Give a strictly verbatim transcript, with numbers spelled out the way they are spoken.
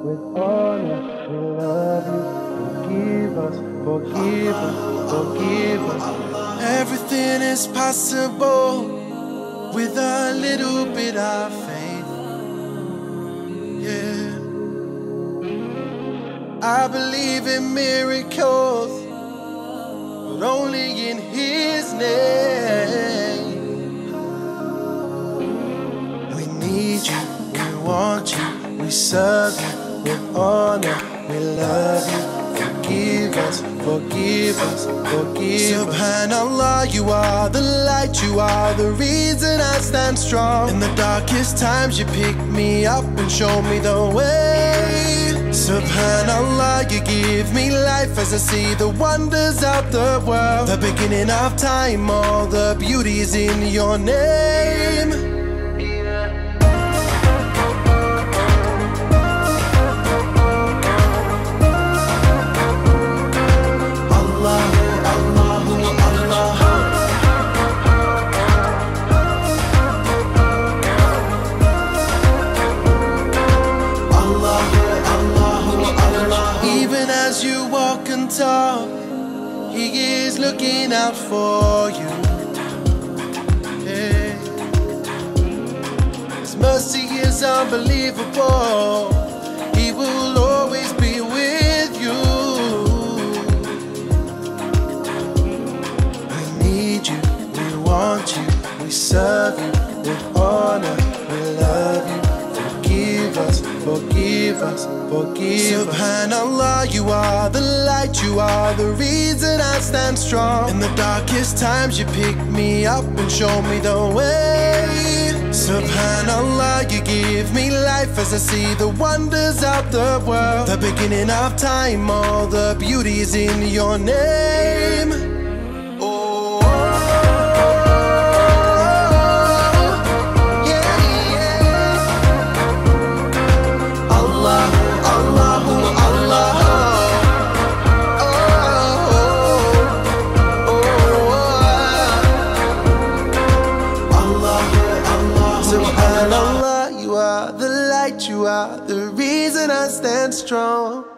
with honor. We love you. Forgive us, forgive us, forgive us. Everything is possible with a little bit of faith. Yeah, I believe in miracles, but only in His name. We need you, we want you, we serve you with honor. We love you. Forgive us, forgive us, forgive us. Subhanallah, you are the light, you are the reason I stand strong. In the darkest times you pick me up and show me the way. Subhanallah, you give me life as I see the wonders of the world. The beginning of time, all the beauty is in your name. As you walk and talk, He is looking out for you. Yeah. His mercy is unbelievable. He will always be with you. We need you, we want you, we serve you with honor. We love you. Forgive us, forgive us, forgive us. Subhanallah, you are the light, you are the reason I stand strong. In the darkest times you pick me up and show me the way. Subhanallah, you give me life as I see the wonders of the world. The beginning of time, all the beauty is in your name. Subhanallah, you are the light, you are the reason I stand strong.